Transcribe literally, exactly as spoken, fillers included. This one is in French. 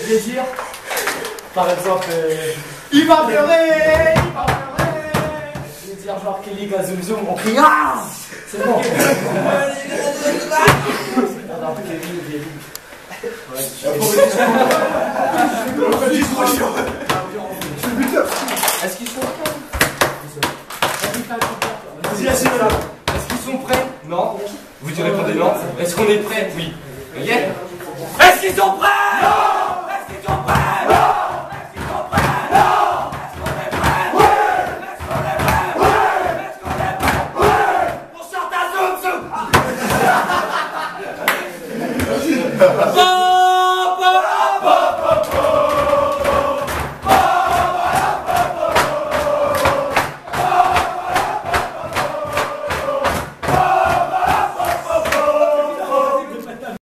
Je vais dire, par exemple, euh, il va pleurer, il va pleurer. Je vais dire genre Kelly Gazoum Zoom, on crie ah. C'est bon. Alors Kelly, Kelly. Est-ce qu'ils sont prêts? Est-ce qu'ils sont prêts? Non. Vous direz pas des non. Est-ce qu'on est prêts? Oui. Ok. Est-ce qu'ils sont prêts? Non. Est-ce qu'ils sont prêts? Non. Est-ce qu'ils sont prêts? Non. Est-ce qu'on est prêts? Oui. Est-ce qu'on est prêts? Oui. Est-ce qu'on est prêts? Oui. On chante à zoom zoom.